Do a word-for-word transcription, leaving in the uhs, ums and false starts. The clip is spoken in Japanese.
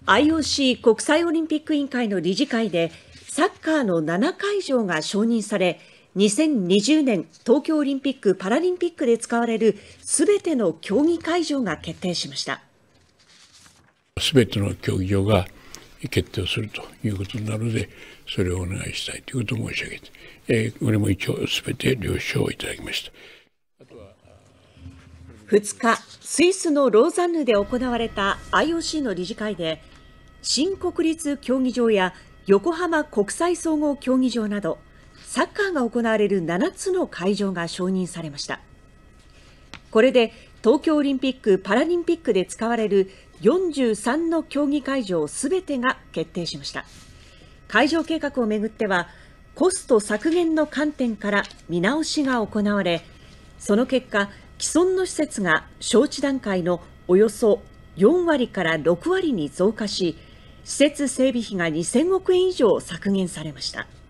アイオーシー 国際オリンピック委員会の理事会でサッカーのななかいじょうが承認され、にせんにじゅうねん東京オリンピック・パラリンピックで使われるすべての競技会場が決定しました。 すべての競技場が決定をするということになるので、それをお願いしたいということを申し上げて、えー、これも一応すべて了承をいただきました。 ふつか、スイスのローザンヌで行われた アイオーシー の理事会で、新国立競技場や横浜国際総合競技場など、サッカーが行われるななつの会場が承認されました。これで東京オリンピック・パラリンピックで使われるよんじゅうさんの競技会場すべてが決定しました。会場計画をめぐっては、コスト削減の観点から見直しが行われ、その結果、既存の施設が招致段階のおよそよんわりからろくわりに増加し、施設整備費がにせんおくえん以上削減されました。